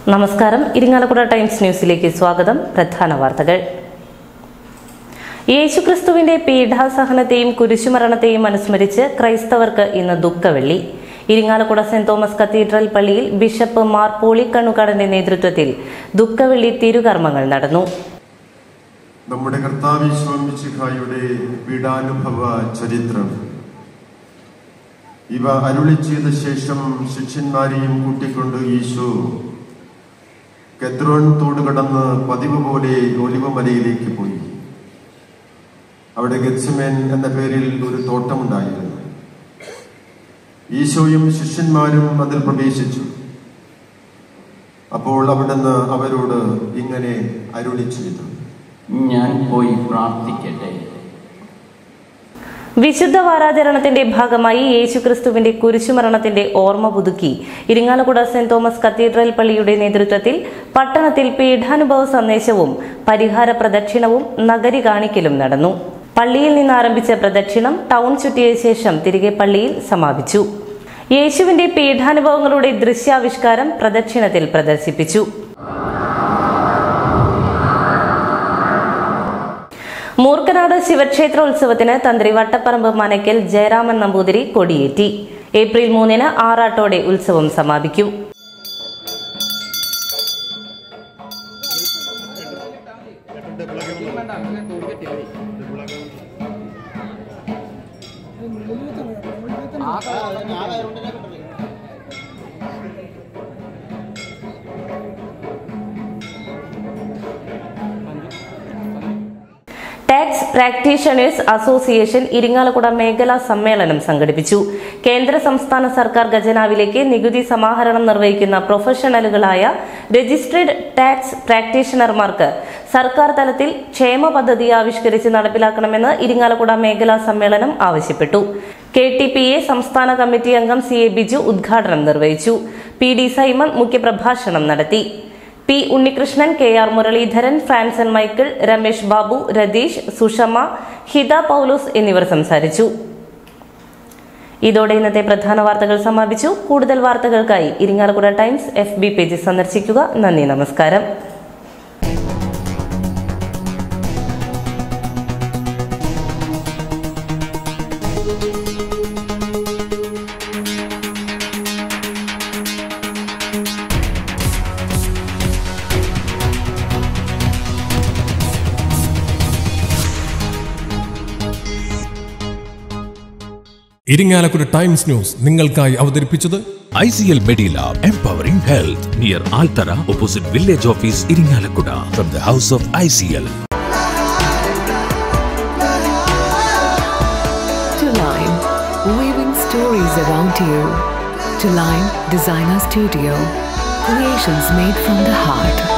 നമസ്കാരം. ഇരിങ്ങാലക്കുട ടൈംസ് ന്യൂസിലേക്ക് സ്വാഗതം. പ്രധാന വാർത്തകൾ. യേശുക്രിസ്തുവിന്റെ പീഡാസഹനത്തെയും കുരിശുമരണത്തെയും അനുസ്മരിച്ച് ക്രൈസ്തവർക്ക് ഇന്ന് ദുഃഖവെള്ളി. ഇരിങ്ങാലക്കുട സെന്റ് തോമസ് കത്തീഡ്രൽ പള്ളിയിൽ ബിഷപ്പ് മാർ പോളിക്കണ്ണുകാടന്റെ നേതൃത്വത്തിൽ ദുഃഖവെള്ളി തിരുകർമ്മങ്ങൾ നടന്നു. നമ്മുടെ കർത്താവ് ഈശോയുടെ പീഡാനുഭവ ചരിത്രം ഇവ അരുളി ചെയ്ത ശേഷം ശിഷ്യന്മാരെയും കൂട്ടിക്കൊണ്ട് ഈശോ കെദ്രോൻ തോട് കടന്ന് പതിവ് പോലെ ഒലിവമലയിലേക്ക് പോയി. അവിടെ ഗെത്സമേൻ എന്ന പേരിൽ ഒരു തോട്ടമുണ്ടായിരുന്നു. ഈശോയും ശിഷ്യന്മാരും അതിൽ പ്രവേശിച്ചു. അപ്പോൾ അവിടുന്ന് അവരോട് ഇങ്ങനെ അരുളി ചെയ്തു: ഞാൻ പോയി പ്രാർത്ഥിക്കട്ടെ. വിശുദ്ധ വാരാചരണത്തിന്റെ ഭാഗമായി യേശുക്രിസ്തുവിന്റെ കുരിശുമരണത്തിന്റെ ഓർമ്മ പുതുക്കി ഇരിങ്ങാലക്കുട സെന്റ് തോമസ് കത്തീഡ്രൽ പള്ളിയുടെ നേതൃത്വത്തിൽ പട്ടണത്തിൽ പീഠാനുഭവ സന്ദേശവും പരിഹാര പ്രദക്ഷിണവും നഗരി കാണിക്കലും നടന്നു. പള്ളിയിൽ നിന്ന് ആരംഭിച്ച പ്രദക്ഷിണം ടൗൺ ചുറ്റിയ ശേഷം തിരികെ പള്ളിയിൽ സമാപിച്ചു. യേശുവിന്റെ പീഠാനുഭവങ്ങളുടെ ദൃശ്യാവിഷ്കാരം പ്രദക്ഷിണത്തിൽ പ്രദർശിപ്പിച്ചു. മൂർക്കനാട് ശിവക്ഷേത്രോത്സവത്തിന് തന്ത്രി വട്ടപ്പറമ്പ് മനക്കൽ ജയരാമൻ നമ്പൂതിരി കൊടിയേറ്റി. ഏപ്രിൽ 3 ആറാട്ടോടെ ഉത്സവം സമാപിക്കും. ടാക്സ് പ്രാക്ടീഷണേഴ്സ് അസോസിയേഷൻ ഇരിങ്ങാലക്കുട മേഖലാ സമ്മേളനം സംഘടിപ്പിച്ചു. കേന്ദ്ര സംസ്ഥാന സർക്കാർ ഖജനാവിലേക്ക് നികുതി സമാഹരണം നിർവഹിക്കുന്ന പ്രൊഫഷണലുകളായ രജിസ്ട്രേഡ് ടാക്സ് പ്രാക്ടീഷണർമാർക്ക് സർക്കാർ തലത്തിൽ ക്ഷേമ പദ്ധതി ആവിഷ്കരിച്ച് നടപ്പിലാക്കണമെന്ന് ഇരിങ്ങാലക്കുട മേഖലാ സമ്മേളനം ആവശ്യപ്പെട്ടു. KTPA സംസ്ഥാന കമ്മിറ്റി അംഗം CA ബിജു ഉദ്ഘാടനം നിർവഹിച്ചു. PD സൈമൺ മുഖ്യപ്രഭാഷണം നടത്തി. P Unnikrishnan, KR Muraleedharan, Franson Michael, Ramesh Babu, Ratheesh, Sushama, Hitha Paulose എന്നിവർ സംസാരിച്ചു. ഇതോടെ ഇന്നത്തെ പ്രധാന വാർത്തകൾ സമാപിച്ചു. കൂടുതൽ വാർത്തകൾക്കായി ഇരിങ്ങാലക്കുട ടൈംസ് FB പേജ് സന്ദർശിക്കുക. നന്ദി, നമസ്കാരം. ഇരിങ്ങാലക്കുട ടൈംസ് ന്യൂസ് നിങ്ങൾക്കായി അവതരിപ്പിച്ചത് ICL Medilab Empowering Health near Altara opposite Village Office Iringalakkuda from the House of ICL. To Line, weaving stories around you. To Line Designer Studio, creations made from the heart.